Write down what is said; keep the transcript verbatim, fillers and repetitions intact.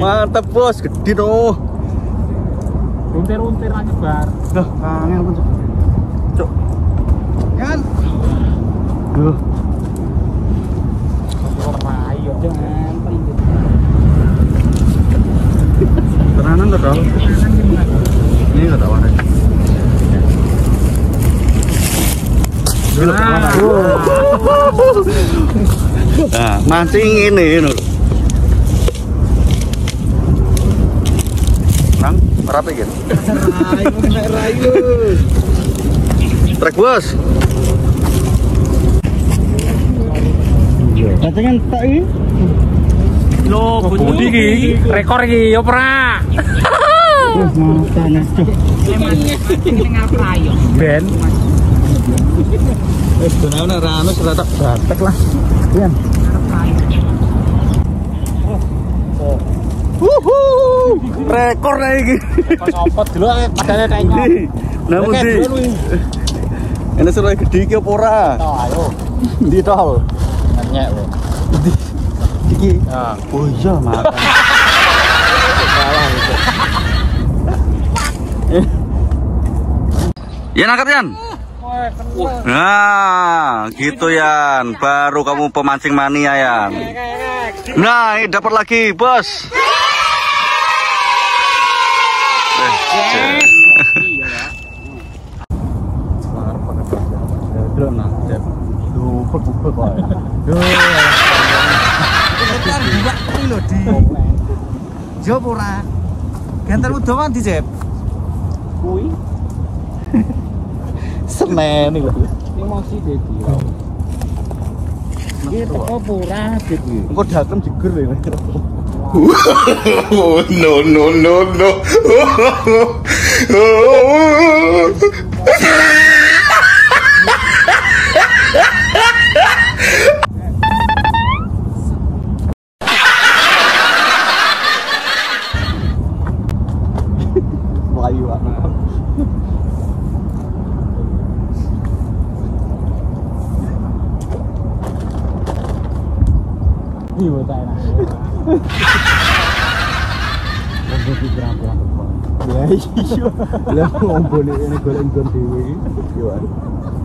Mantap bos, gede tuh. Runtir-runtir aja bar. Duh, kangen pun cok. Cok. Kan. Duh. Ayo jangan pelindut. Tenanan tuh dong. Ini enggak tahu ada. Nah, mancing ini ini. Nang, rapi gitu. Rayu, rayu. Trek bos. Kacangan tak ini? Lo, budi ki, rekor ki, yo pra. Matanya cok. Ben. Eh, benar-benar rano sudah tak batek lah. Lian. Wuhu, rekor lagi. Kopot dulu, padahal tengok. Namun di. Ini sudah gede ki apa ora? Oh, ayo. Di tol. Nanya lo. Di. Iki. Ah. Oh iya, mak. Salah itu. Yan angkat Yan. Nah, gitu Yan. Baru kamu pemancing mania Yan. Nah, ini dapat lagi, Bos. Jawab ora. Gantar udah di Jeb. Kui. Senen iki lho. Emosi dadi. Iki teko pura iki. Engko dakem jeger lho. No no no no. Melayu anak. Iya, tak enak. Untuk dikira-kira apa? Ya iya. Lah ngombone ini golek nggon dhewe iki. Yo.